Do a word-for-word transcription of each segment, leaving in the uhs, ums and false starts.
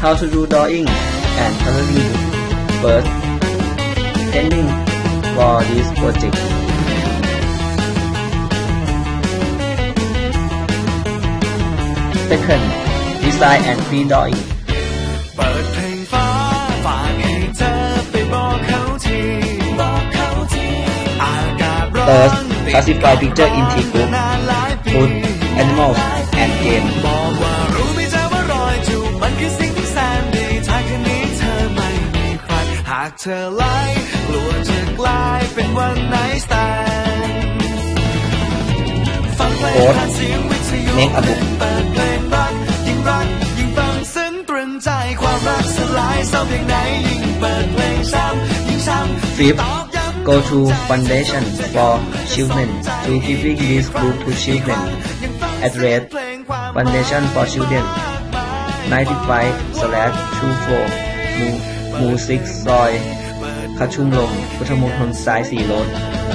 How to do drawing and coloring book. First, training for this project. Second, design and free drawing. เปิดเพลงฟ้าฝากให้เธอไปบอกเขาทีบอกเขาทีอากาศร้อน Third, classify picture into group, food, animals, and game. บอกว่ารู้ไหมเธอว่ารอยจูบมันคือสิ่งที่แสนดีถ้าคืนนี้เธอไม่มีใครหากเธอไล่กลัวจะกลายเป็นวันไหนสแตนฟังเพลงผ่านเสียงวิทยุ Make a book. เปิดเพลงรักยิ่งรักยิ่งฟังซึ้งตรึงใจความรักสลายเศร้าเพียงไหนยิ่งเปิดเพลงซ้ำยิ่งซ้ำ Fifth, go to foundation for children to giving this book to children. Address Foundation for Children ninety-five slash twenty-four หมู่หมู่หกซอยคัชุมลมพุทธมณฑลสายสี่รถ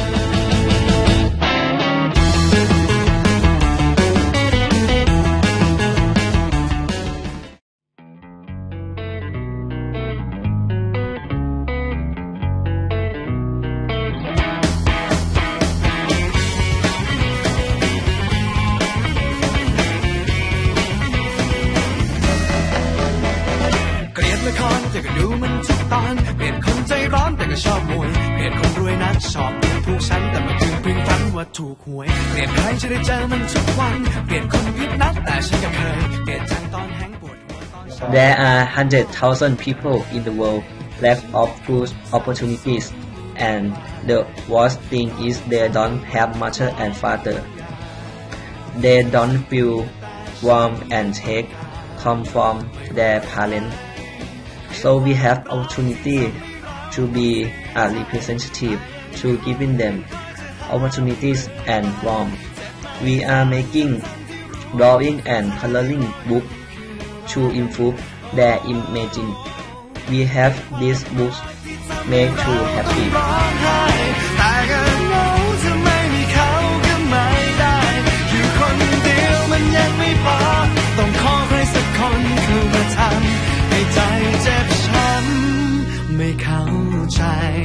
ละครแต่ก็ดูมันทุกตอนเปลี่ยนคนใจร้อนแต่ก็ชอบมวยเปลี่ยนคนรวยนักชอบดูถูกฉันแต่มาถึงพึงฝันว่าถูกหวยเปลี่ยนใครจะได้เจอมันทุกวันเปลี่ยนคนพิษนักแต่ฉันก็เคยเปลี่ยนจังตอนแห้งปวดหัวตอน There are one hundred thousand people in the world lack of good opportunities and the worst thing is they don't have mother and father. They don't feel warm and take come from their parents.So we have opportunity to be a representative to giving them opportunities and warmth. We are making drawing and coloring book to improve their imaging. We have these books make to happy. แต่ก็เหงาถ้าไม่มีเขาก็ไม่ได้อยู่คนเดียวมันยังไม่พอต้องขอใครสักคนเข้ามาทำให้ใจเจ็บช้ำไม่เข้าใจ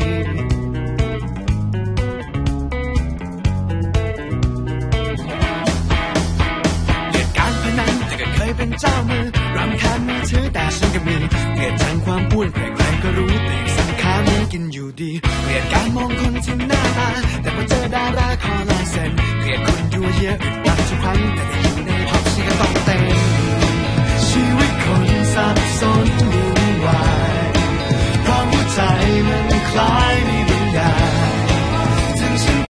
เกลียดการพนันแต่ก็เคยเป็นเจ้ามือรำคาญมือถือแต่ฉันก็มีเกลียดจังความอ้วนใครๆก็รู้แต่สังขารมันกินอยู่ดีเกลียดการมองคนที่หน้าตาแต่พอเจอดาราขอลายเซ็นเกลียดคนยั่วเยอะอึดอัดทุกครั้งแต่